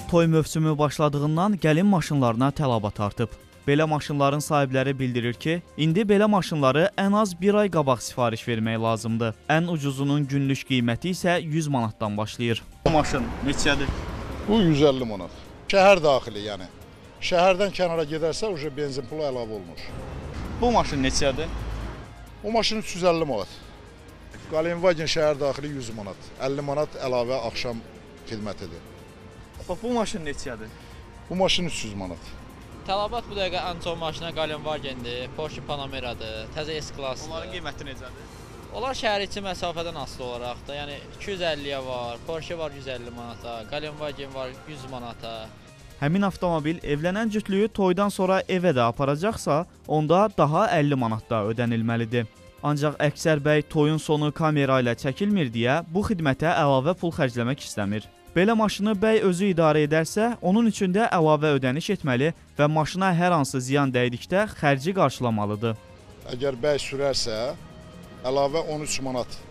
toy mövsümü başladığından gəlin maşınlarına tələbat artıb. Belə maşınların sahibləri bildirir ki, indi belə maşınları ən az bir ay qabaq sifariş vermək lazımdır. Ən ucuzunun günlük qiyməti isə 100 manatdan başlayır. Bu maşın neçədir? Bu 150 manat. Şəhər daxili yəni. Şəhərdən kənara gedərsə uca benzin pulu əlavə olunur. Bu maşın neçədir? O maşın 350 manat. Galenvagen şəhər daxili 100 manat. 50 manat əlavə axşam xidmətidir. Bu maşın neçədir? Bu maşın 300 manat. Tələbat bu dəqiqə ən çox maşına Galenvagendir, Porsche Panamera'dır, təzə S-Classdır. Onların qiyməti necədir? Onlar şəhər içi məsafədən asılı olaraq da, yəni 250-yə var, Porsche var 150 manata, Galenvagen var 100 manata. Həmin avtomobil evlənən cütlüyü toydan sonra evə də aparacaqsa, onda daha 50 manat da ödənilməlidir. Ancaq Əksər bəy toyun sonu kamera ilə çəkilmir deyə bu xidmətə əlavə pul xərcləmək istəmir. Belə maşını bəy özü idarə edərsə, onun üçün də əlavə ödəniş etməli və maşına hər hansı ziyan dəydikdə xərci qarşılamalıdır. Əgər bəy sürərsə, əlavə 13 manat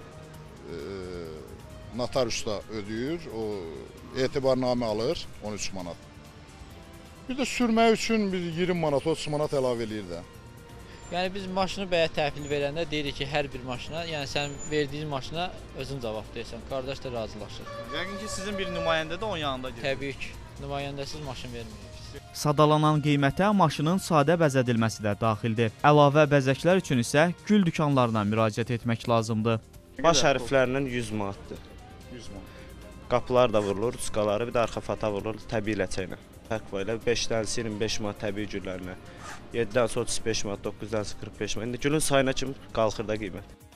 notariusda ödəyir, o etibarnamə alır 13 manat. Bir də sürmək üçün 20 manat, 30 manat əlavə eləyir də. Yəni biz maşını bəyə təhvil verəndə deyirik ki, hər bir maşına, yəni sən verdiyin maşına özün cavab deyirsən, qardaş da razılaşır. Yəqin ki, sizin bir nümayəndə də onun yanında gedir. Təbii ki, nümayəndəsiz maşın vermirik. Sadalanan qiymətə maşının sadə bəzədilməsi də daxildir. Əlavə bəzəklər üçün isə gül dükanlarına müraciət etmək lazımdır. Baş hərflərinin 100 manatdır. 100 manat. Qapılar da vurulur, uskaları, bir də arxa fata vurulur təbii ləçəklə. Fərq var elə 5-dən 25 manat təbii güllərinə, 7-dən 35 manat, 9-dən 45 manat. İndi gülün sayına kimi qalxır da qiymət.